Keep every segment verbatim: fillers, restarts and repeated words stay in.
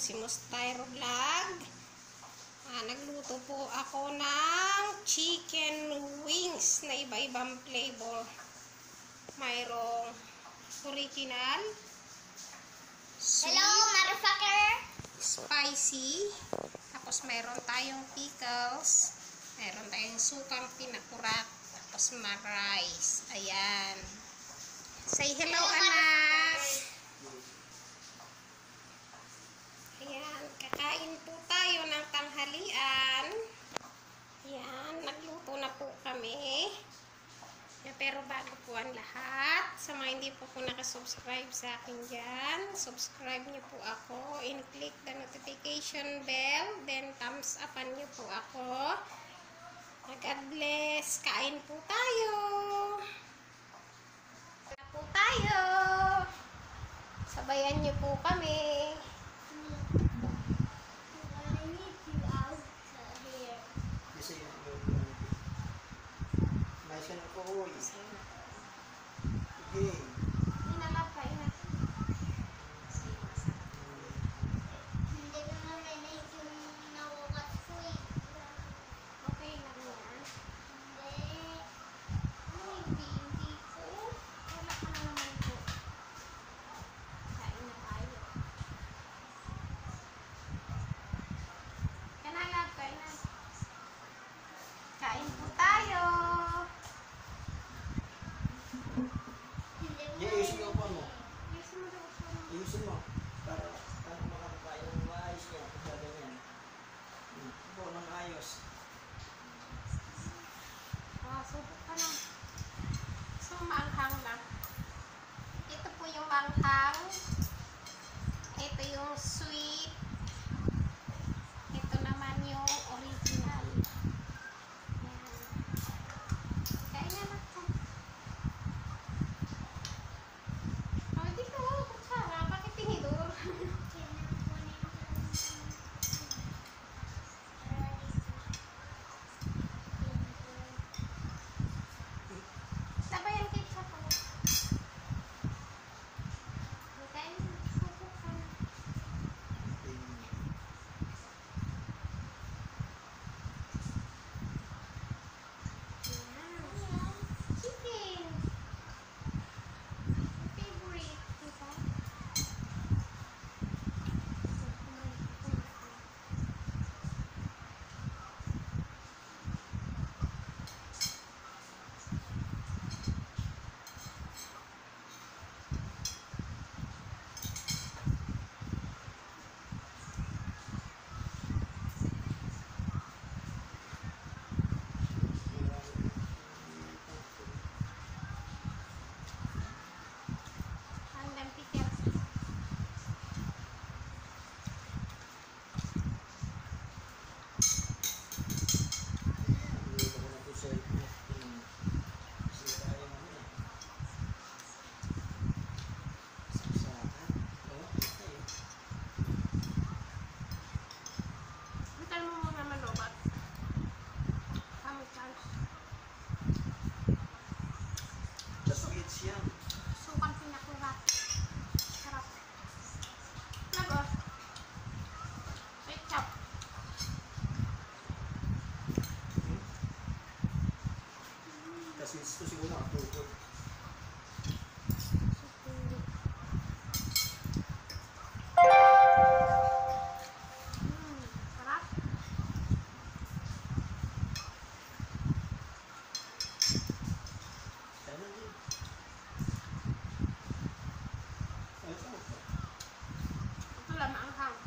Maximus Tyro Vlog. Ah, nagluto po ako ng chicken wings na iba-ibang flavor. Mayroong original, sweet, hello, motherfucker! spicy, tapos mayroon tayong pickles, mayroon tayong sukang pinakurat, tapos ma-rice. Ayan. Say hello, Hello, anak! Ayan, kakain po tayo ng tanghalian. Ayan, nagluto na po kami. Pero bago po ang lahat, sa mga hindi po po nakasubscribe sa akin dyan, subscribe niyo po ako, and click the notification bell, then thumbs upan niyo po ako. God bless! Kain po tayo! Kain po tayo! Sabayan niyo po kami. Mais ka na po, uy. Sige. Inalap ka, inalap. Hindi ko marinig yung nakukat ko eh. Okay lang yan. Hindi. Ano hindi? Hindi ko. Wala ka na naman po. Kain na tayo. Kanalap, kain na. Kain po tayo. Hindi ko I-ayusin mo pa mo. Yes, mo daw siya. Ayusin mo. Para, para makakakain ng maayos niya. Kaya ganyan. Hmm. Po, ng ayos. Ah, subok ka na. So, maanghang na. Ito po yung maanghang. Ito yung sweet. Ito naman yung original. Ayan. Kain na lang ka. Oh, dito. Kutsara. Bakit tinidor? Sabayan ketchup po. Kain na. Subok ka na. Ayan. Chicken. My favorite. Diba? Ang lampi pickles. Ayusin ko na po sa ito. Hmm. Kasi kaya mo na. Saksakan. Oh, okay. Bitan mo muna malobat. Kami chance. The sweets yan. Sukang pinakurat. Sarap. Nagos. Ketchup. Hmm? Kasi ito siguro nakatukod. Hmm, sarap. Kaya din. Ito. Ito lang maanghang.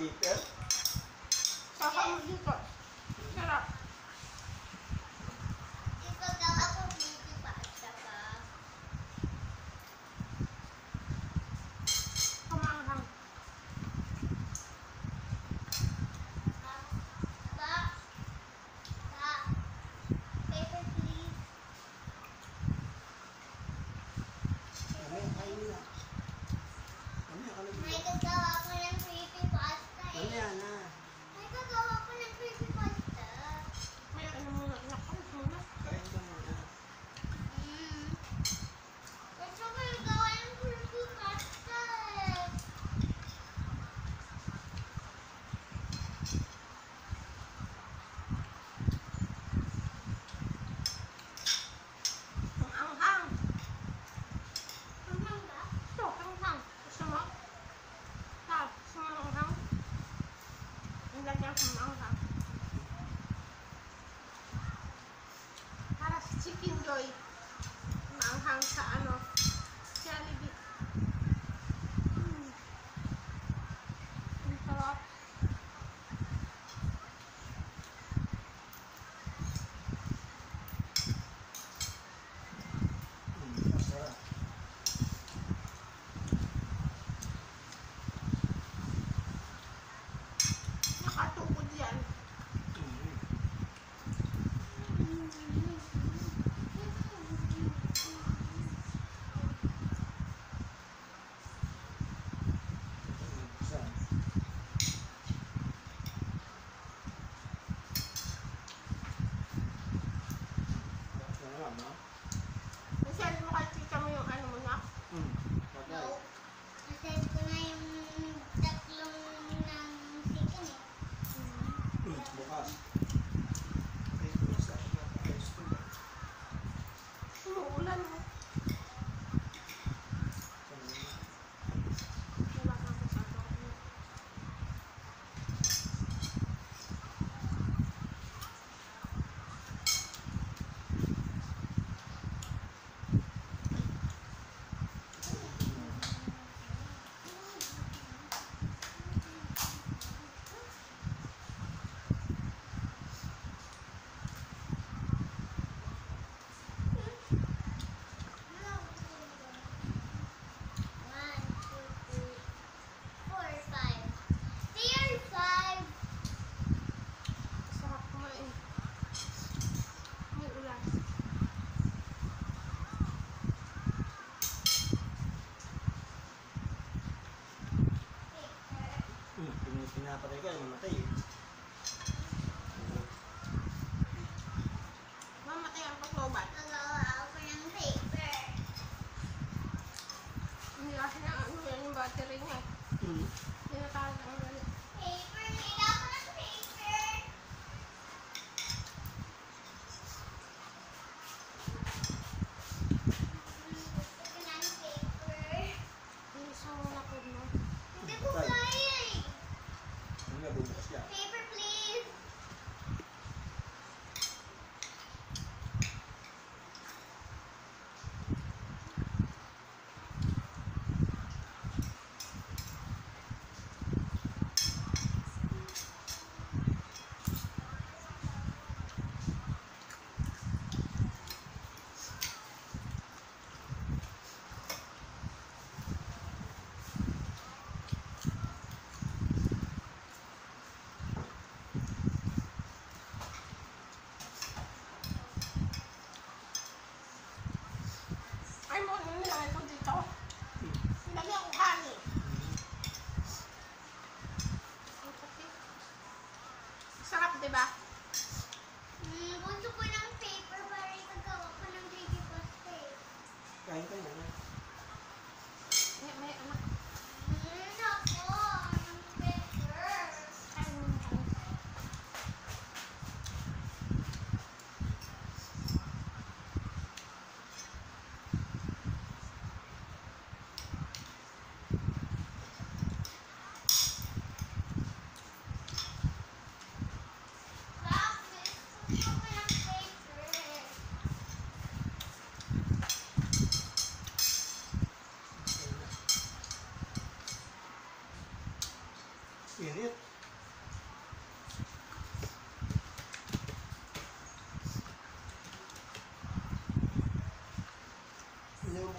Peter. Saka mo dito. Sarap. Ito daw ako baby pasta pa. Kumanghang. Ba? Ba? Paper please. Kami, kain na. Kami, ako na May gagawa ko ng baby pasta eh. Kami, na. May gagawa ko ng baby pasta. May ano muna. Naku, muna. Kain ka muna. Mm. Gusto ko yung gawa ng baby pasta eh. Kumanghang. Mamang ba? Ito, kumanghang. Gusto mo? Ha, gusto mo kumanghang? Hindi niya kumanghang. Para sa chicken joy. Kumanghang sa ano. Jollibee. Mm. Ang sarap. Hmm, masarap. Nakatukod yan. Hmm.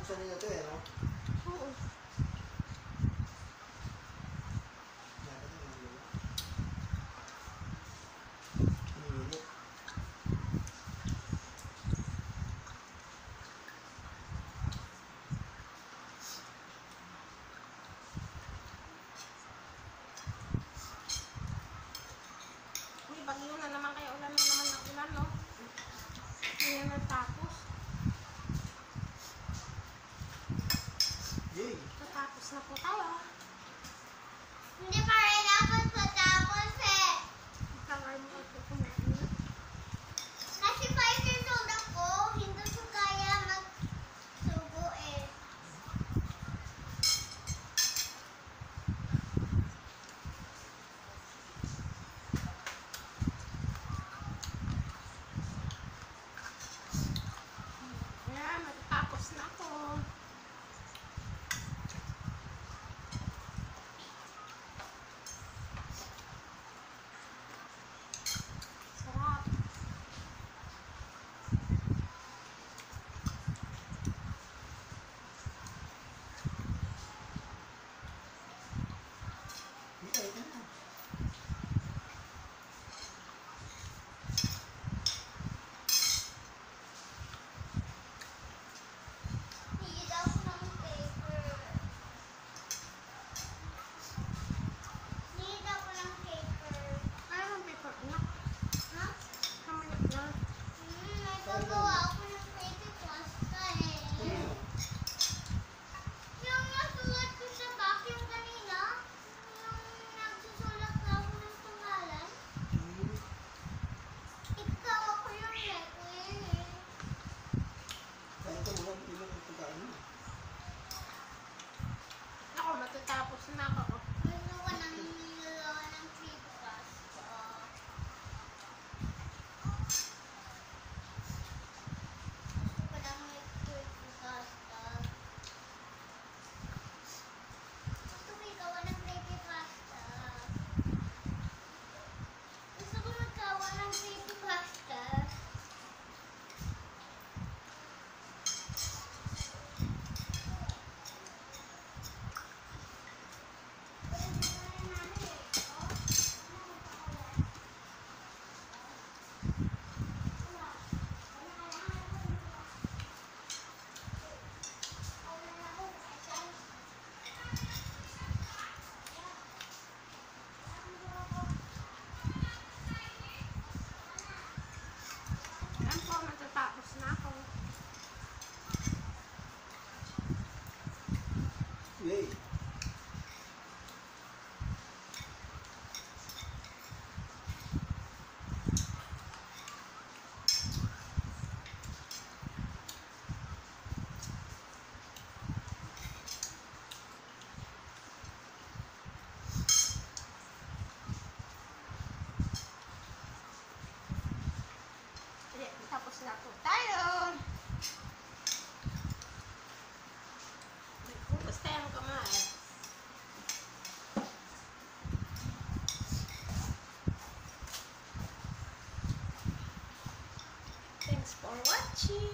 bubuksan nila ito eh, no? Oo. Dapat na magulo. Init. Uy, bagyo na naman kaya ulan na naman ng ulan, no? Hindi na tapos. Yay! Tatapos na po tayo. Hindi pa rin ako patapos eh. Tagal mo ito kumain. Kasi five years old ako, hindi ko kaya magsugo eh. Ayan, matatapos na ako. Sarap. Hindi, ito na. Need ako ng paper. Need ako ng paper. Ano ang paper, anak? Ha? Kamanit na. Hmm, may gagawa ako ng paper pasta eh. Ano? Yung nasulat ko sa vacuum kanina, yung nagsusulat na ako ng pangalan, Hmm. ikaw ako yung letter. Kaya ito muna, hindi mo yung pagkain mo. Ako, matatapos na ako. Gusto ko nang nilalawa ng paper pasta. Gusto ko nang may paper pasta. Gusto ko ikaw ng paper pasta. Gusto ko magkawa ng paper pasta. Ayan po, matatapos na ako. Yay! Hindi, tapos na po tayo. Hugas tayong kamay. Thanks for watching.